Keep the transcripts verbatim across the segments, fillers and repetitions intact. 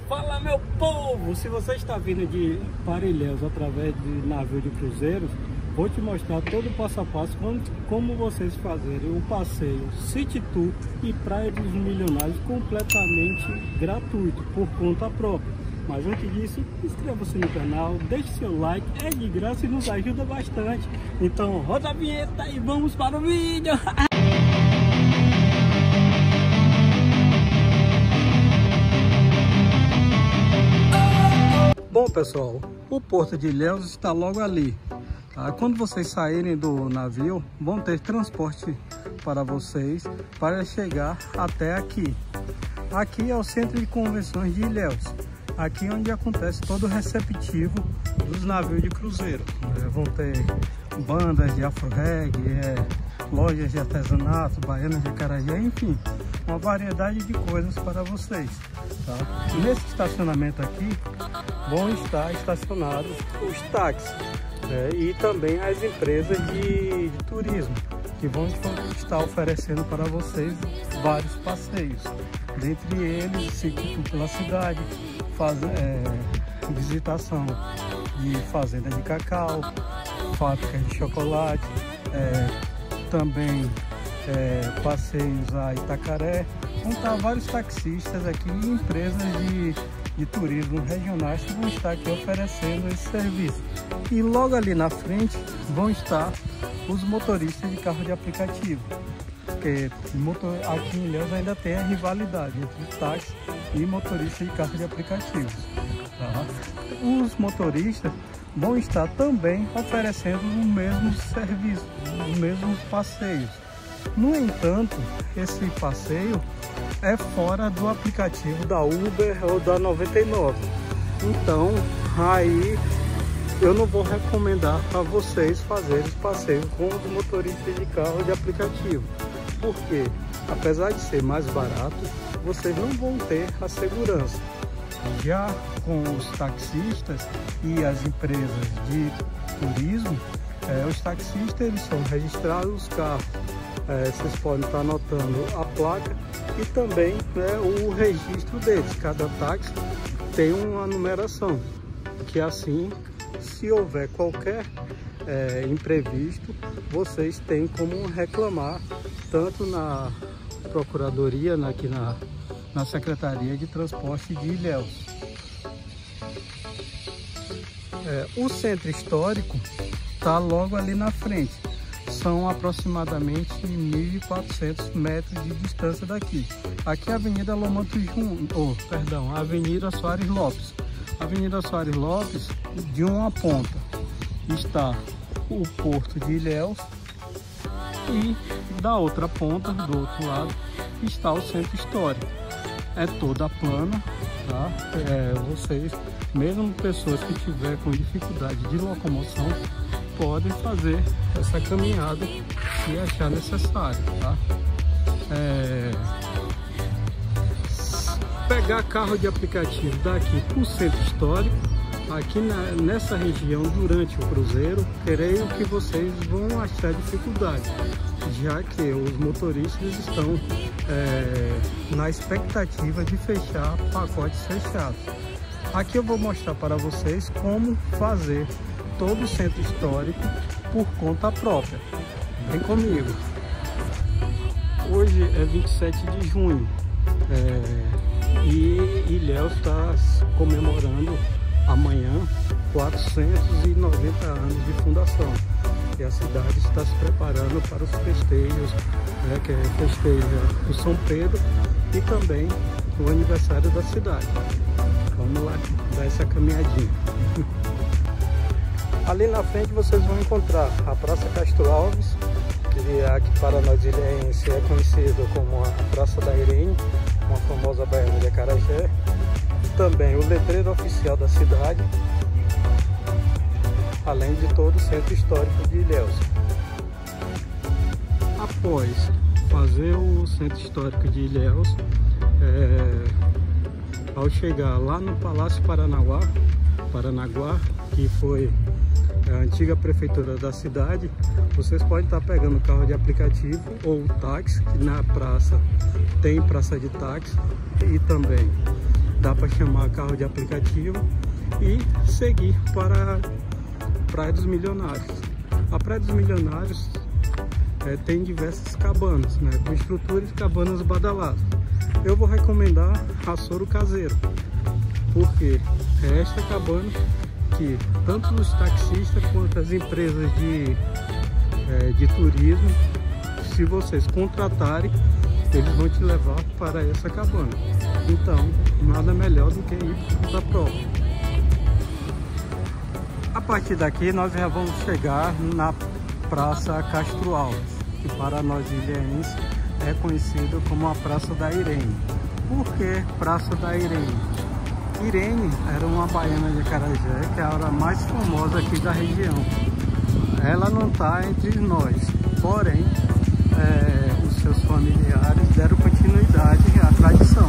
Fala, meu povo! Se você está vindo de para Ilhéus através de navio de cruzeiros, vou te mostrar todo o passo a passo como, como vocês fazerem o passeio City Tour e Praia dos Milionários completamente gratuito, por conta própria. Mas antes disso, inscreva-se no canal, deixe seu like, é de graça e nos ajuda bastante. Então roda a vinheta e vamos para o vídeo! Bom pessoal, o Porto de Ilhéus está logo ali. Tá? Quando vocês saírem do navio, vão ter transporte para vocês para chegar até aqui. Aqui é o Centro de Convenções de Ilhéus. Aqui é onde acontece todo o receptivo dos navios de cruzeiro. É, vão ter bandas de afro-reggae, é, lojas de artesanato, baianas de acarajé, enfim, uma variedade de coisas para vocês. Tá? Nesse estacionamento aqui vão estar estacionados os táxis é, e também as empresas de, de turismo que vão estar oferecendo para vocês vários passeios, dentre eles City Tour pela cidade, faz, é, visitação de fazenda de cacau, fábrica de chocolate, é, também é, passeios a Itacaré. Vão estar vários taxistas aqui e empresas de, de turismo regionais que vão estar aqui oferecendo esse serviço. E logo ali na frente vão estar os motoristas de carro de aplicativo, porque motor, aqui em Ilhéus ainda tem a rivalidade entre táxi e motorista de carro de aplicativos. Tá? Os motoristas vão estar também oferecendo o mesmo serviço, os mesmos passeios. No entanto, esse passeio é fora do aplicativo da Uber ou da noventa e nove. Então, aí eu não vou recomendar a vocês fazerem esse passeio com os motoristas de carro de aplicativo. Porque, apesar de ser mais barato, vocês não vão ter a segurança. Já com os taxistas e as empresas de turismo, é, os taxistas eles são registrados os carros. É, vocês podem estar anotando a placa e também né, o registro deles. Cada táxi tem uma numeração, que assim, se houver qualquer é, imprevisto, vocês têm como reclamar tanto na Procuradoria, aqui na, na Secretaria de Transporte de Ilhéus. É, o Centro Histórico está logo ali na frente. São aproximadamente mil e quatrocentos metros de distância daqui. Aqui é a Avenida Lomanto Júnior, oh, perdão, a Avenida Soares Lopes. Avenida Soares Lopes, de uma ponta está o Porto de Ilhéus e da outra ponta, do outro lado, está o Centro Histórico. É toda plana, tá? É, vocês, mesmo pessoas que tiverem com dificuldade de locomoção, podem fazer essa caminhada se achar necessário, tá? É... Pegar carro de aplicativo daqui para o Centro Histórico, aqui na, nessa região durante o cruzeiro, creio que vocês vão achar dificuldade, já que os motoristas estão é, na expectativa de fechar pacotes fechados. Aqui eu vou mostrar para vocês como fazer todo o Centro Histórico por conta própria. Vem comigo. Hoje é vinte e sete de junho é, e Ilhéus está comemorando amanhã quatrocentos e noventa anos de fundação. E a cidade está se preparando para os festejos, né, que festeja o São Pedro e também o aniversário da cidade. Vamos lá dar essa caminhadinha. Ali na frente vocês vão encontrar a Praça Castro Alves, que aqui para nós ilhéenses é conhecida como a Praça da Irene, uma famosa baiana de acarajé. Também o letreiro oficial da cidade, além de todo o Centro Histórico de Ilhéus. Após fazer o Centro Histórico de Ilhéus, é, ao chegar lá no Palácio Paranaguá, Paranaguá, que foi a antiga prefeitura da cidade, vocês podem estar pegando carro de aplicativo ou táxi, que na praça tem praça de táxi, e também dá para chamar carro de aplicativo e seguir para a Praia dos Milionários. A Praia dos Milionários é, tem diversas cabanas, né, com estruturas e cabanas badaladas. Eu vou recomendar a Soro Caseiro, porque é esta cabana que tanto os taxistas quanto as empresas de, é, de turismo, se vocês contratarem, eles vão te levar para essa cabana. Então, nada melhor do que ir para a prova. A partir daqui, nós já vamos chegar na Praça Castro Alves, que para nós ilhéenses é conhecido como a Praça da Irene. Por que Praça da Irene? Irene era uma baiana de Acarajé, que era a mais famosa aqui da região. Ela não está entre nós, porém, é, os seus familiares deram continuidade à tradição.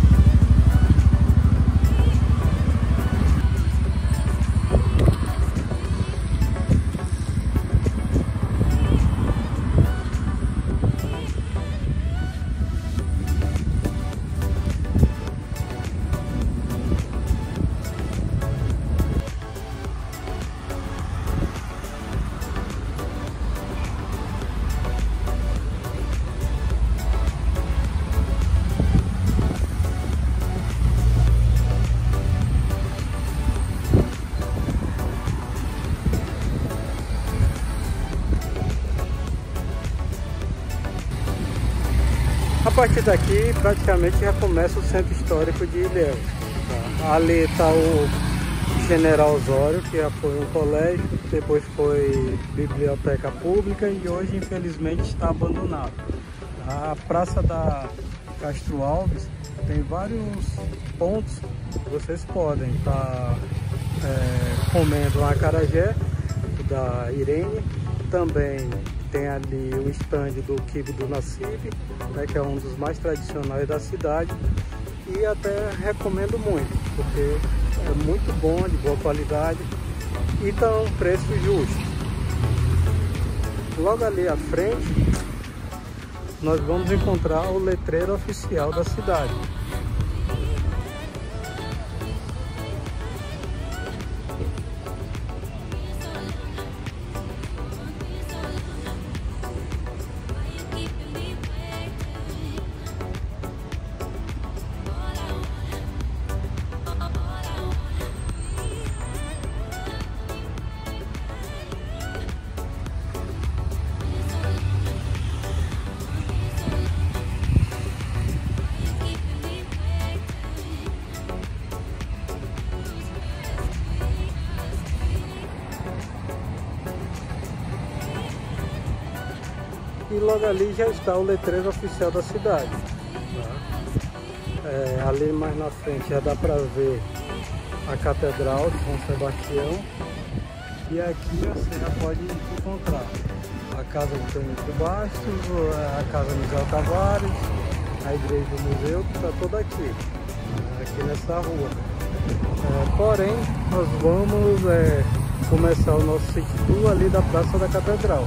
A partir daqui, praticamente já começa o centro histórico de Ilhéus. Tá? Ali está o General Osório, que já foi um colégio, depois foi biblioteca pública e hoje, infelizmente, está abandonado. A Praça da Castro Alves tem vários pontos que vocês podem estar tá, é, comendo um acarajé da Irene. Também tem ali o estande do quibe do Nassib, né, que é um dos mais tradicionais da cidade, e até recomendo muito, porque é muito bom, de boa qualidade e tá um preço justo. Logo ali à frente nós vamos encontrar o letreiro oficial da cidade. E logo ali já está o letreiro oficial da cidade. Tá? É, ali mais na frente já dá para ver a Catedral de São Sebastião. E aqui você já pode encontrar a Casa do Tenente Bastos, a Casa Miguel Tavares, a Igreja do Museu, que está toda aqui, aqui nessa rua. É, porém, nós vamos é, começar o nosso city tour ali da Praça da Catedral.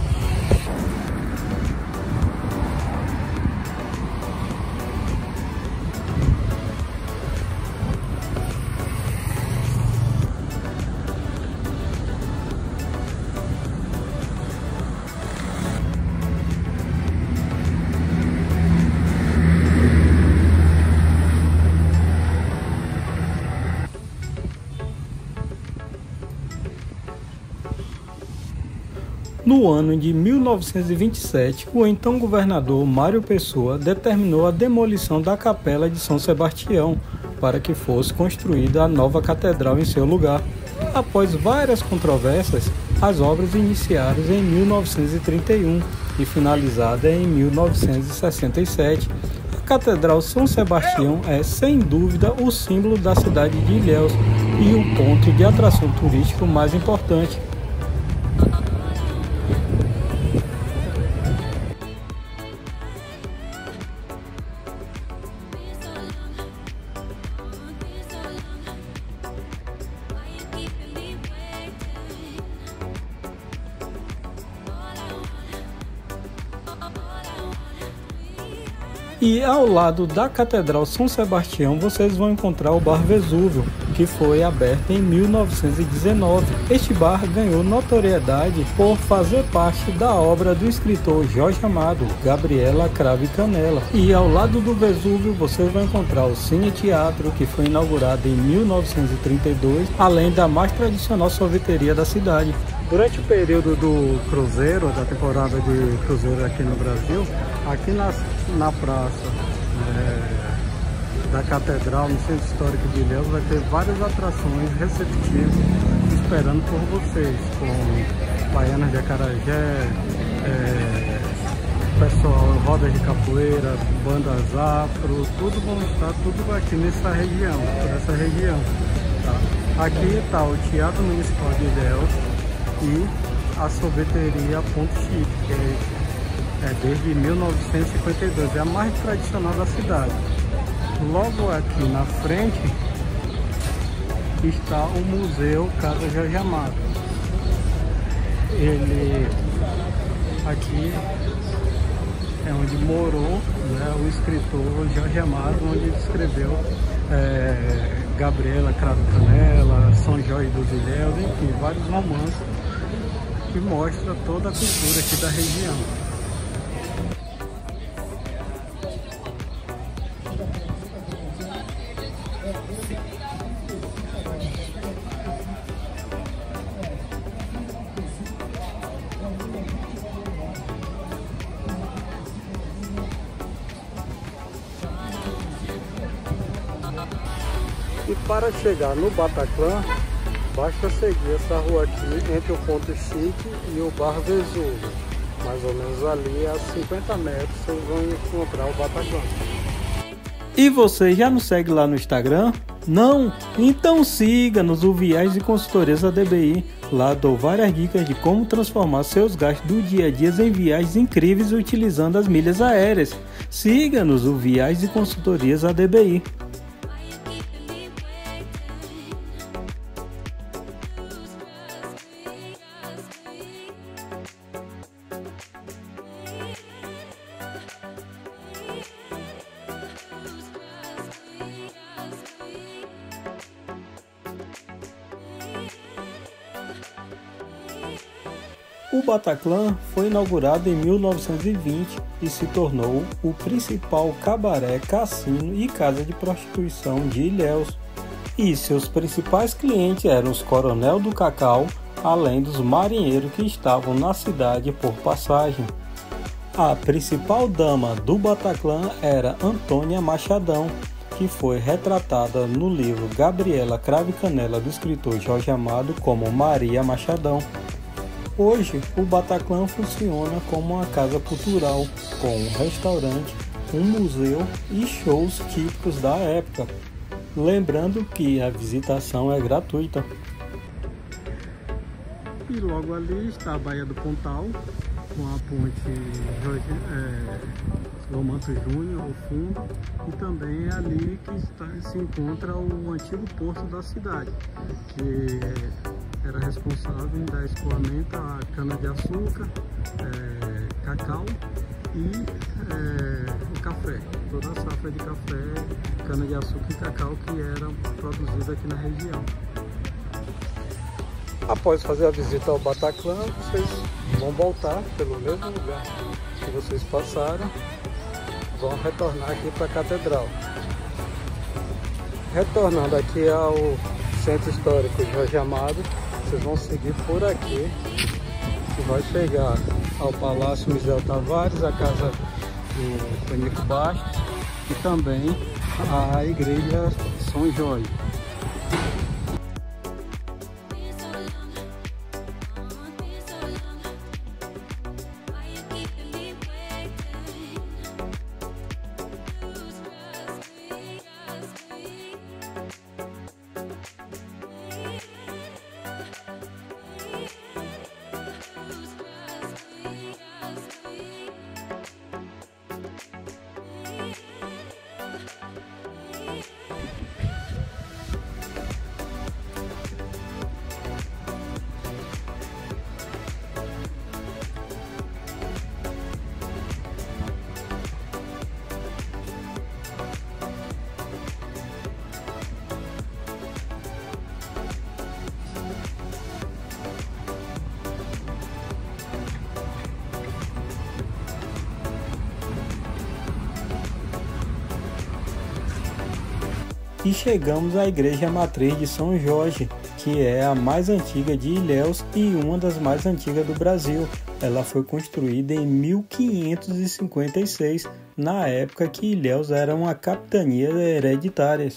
No ano de mil novecentos e vinte e sete, o então governador Mário Pessoa determinou a demolição da Capela de São Sebastião para que fosse construída a nova catedral em seu lugar. Após várias controvérsias, as obras iniciaram em mil novecentos e trinta e um e finalizada em mil novecentos e sessenta e sete. A Catedral São Sebastião é, sem dúvida, o símbolo da cidade de Ilhéus e o ponto de atração turístico mais importante. E ao lado da Catedral São Sebastião vocês vão encontrar o Bar Vesúvio, que foi aberto em mil novecentos e dezenove. Este bar ganhou notoriedade por fazer parte da obra do escritor Jorge Amado, Gabriela Cravo e Canela. E ao lado do Vesúvio vocês vão encontrar o Cine Teatro, que foi inaugurado em mil novecentos e trinta e dois, além da mais tradicional sorveteria da cidade. Durante o período do cruzeiro, da temporada de cruzeiro aqui no Brasil, aqui na, na praça é, da Catedral, no Centro Histórico de Ilhéus, vai ter várias atrações receptivas esperando por vocês, com baianas de acarajé, é, pessoal, rodas de capoeira, bandas afro, tudo vão estar tudo aqui nessa região, por essa região. Tá? Aqui está o Teatro Municipal de Ilhéus e a sorveteria Ponto Chique, que é, é desde mil novecentos e cinquenta e dois, é a mais tradicional da cidade. Logo aqui na frente está o Museu Casa Jorge Amado. Ele aqui é onde morou, né, o escritor Jorge Amado, onde ele escreveu é, Gabriela Cravo e Canela, São Jorge dos Ilhéus, enfim, vários romances que mostra toda a cultura aqui da região. E para chegar no Bataclan, basta seguir essa rua aqui entre o Ponto Chique e o Bar Vesúvio. Mais ou menos ali a cinquenta metros vocês vão encontrar o Bataclan. E você já nos segue lá no Instagram? Não? Então siga-nos, o Viagens e Consultorias A D B I. Lá dou várias dicas de como transformar seus gastos do dia a dia em viagens incríveis utilizando as milhas aéreas. Siga-nos, o Viagens e Consultorias A D B I. O Bataclan foi inaugurado em mil novecentos e vinte e se tornou o principal cabaré, cassino e casa de prostituição de Ilhéus. E seus principais clientes eram os Coronel do Cacau, além dos marinheiros que estavam na cidade por passagem. A principal dama do Bataclan era Antônia Machadão, que foi retratada no livro Gabriela Cravo e Canela do escritor Jorge Amado como Maria Machadão. Hoje, o Bataclan funciona como uma casa cultural, com um restaurante, um museu e shows típicos da época. Lembrando que a visitação é gratuita. E logo ali está a Baía do Pontal, com a ponte Jorge, é, Lomanto Júnior ao fundo, e também é ali que está, se encontra o antigo porto da cidade, que era responsável em dar escoamento a cana-de-açúcar, é, cacau e é, o café. Toda a safra de café, cana-de-açúcar e cacau que eram produzidos aqui na região. Após fazer a visita ao Bataclan, vocês vão voltar pelo mesmo lugar que vocês passaram, vão retornar aqui para a Catedral. Retornando aqui ao Centro Histórico Jorge Amado, vocês vão seguir por aqui e vai chegar ao Palácio Misael Tavares, a casa do Penico Bastos e também a Igreja São Jorge. E chegamos à Igreja Matriz de São Jorge, que é a mais antiga de Ilhéus e uma das mais antigas do Brasil. Ela foi construída em mil quinhentos e cinquenta e seis, na época que Ilhéus era uma capitania hereditária.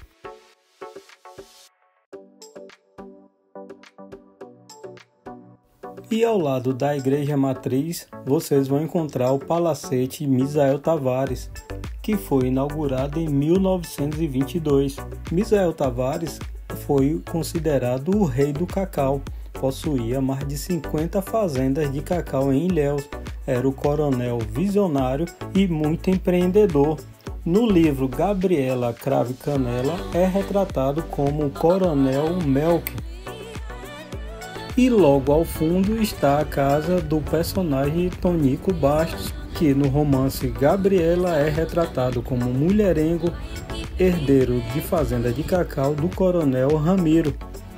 E ao lado da Igreja Matriz, vocês vão encontrar o Palacete Misael Tavares, que foi inaugurado em mil novecentos e vinte e dois. Misael Tavares foi considerado o rei do cacau. Possuía mais de cinquenta fazendas de cacau em Ilhéus. Era o coronel visionário e muito empreendedor. No livro Gabriela Cravo e Canela é retratado como o Coronel Melk. E logo ao fundo está a casa do personagem Tonico Bastos, que no romance Gabriela é retratado como mulherengo, herdeiro de fazenda de cacau do Coronel Ramiro.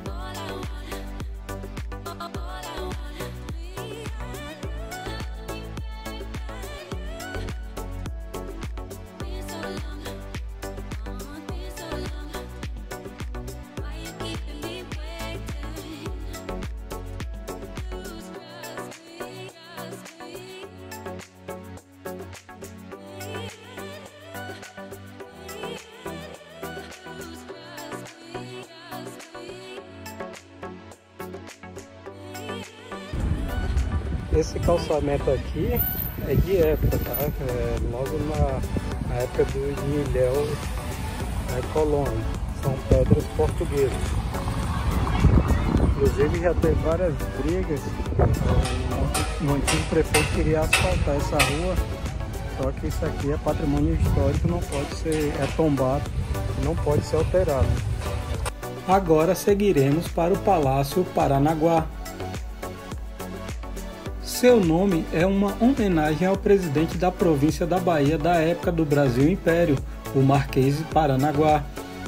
Esse calçamento aqui é de época, tá? É logo na, na época do de Ilhéus, é, colônia. São pedras portuguesas. Inclusive já teve várias brigas. O antigo prefeito queria asfaltar essa rua, só que isso aqui é patrimônio histórico, não pode ser é tombado, não pode ser alterado. Agora seguiremos para o Palácio Paranaguá. Seu nome é uma homenagem ao presidente da província da Bahia da época do Brasil Império, o Marquês de Paranaguá.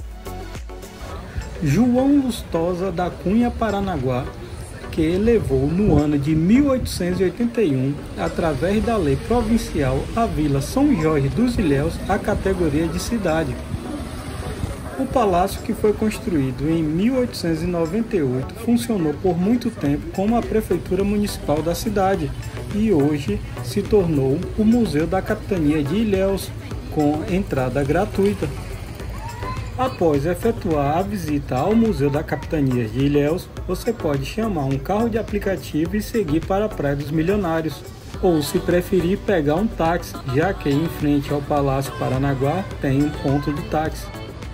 João Lustosa da Cunha Paranaguá, que elevou no ano de mil oitocentos e oitenta e um, através da lei provincial, a Vila São Jorge dos Ilhéus à categoria de cidade. O palácio, que foi construído em mil oitocentos e noventa e oito, funcionou por muito tempo como a prefeitura municipal da cidade e hoje se tornou o Museu da Capitania de Ilhéus, com entrada gratuita. Após efetuar a visita ao Museu da Capitania de Ilhéus, você pode chamar um carro de aplicativo e seguir para a Praia dos Milionários, ou se preferir pegar um táxi, já que em frente ao Palácio Paranaguá tem um ponto de táxi.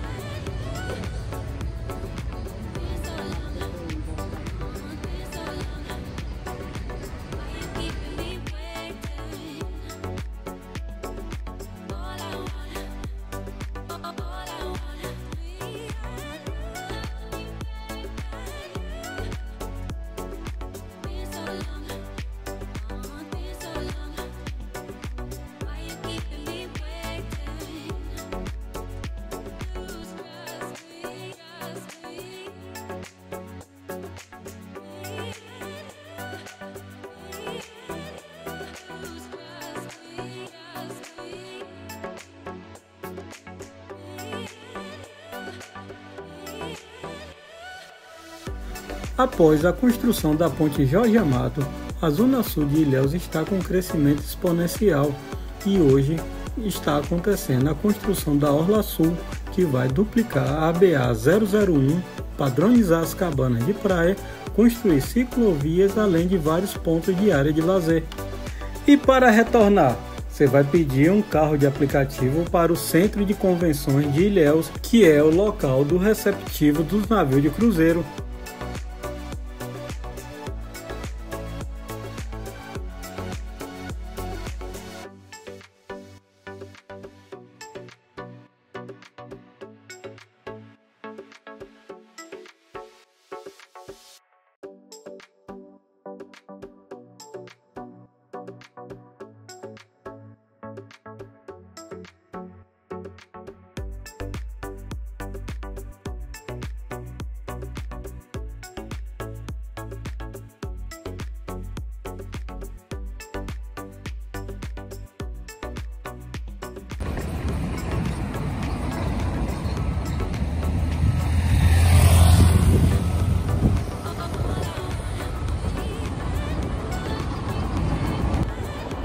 Após a construção da Ponte Jorge Amado, a zona sul de Ilhéus está com um crescimento exponencial e hoje está acontecendo a construção da Orla Sul, que vai duplicar a B A zero zero um, padronizar as cabanas de praia, construir ciclovias, além de vários pontos de área de lazer. E para retornar, você vai pedir um carro de aplicativo para o Centro de Convenções de Ilhéus, que é o local do receptivo dos navios de cruzeiro.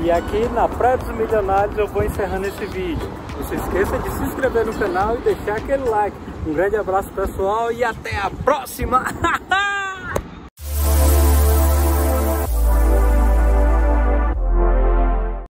E aqui na Praia dos Milionários eu vou encerrando esse vídeo. Não se esqueça de se inscrever no canal e deixar aquele like. Um grande abraço pessoal e até a próxima!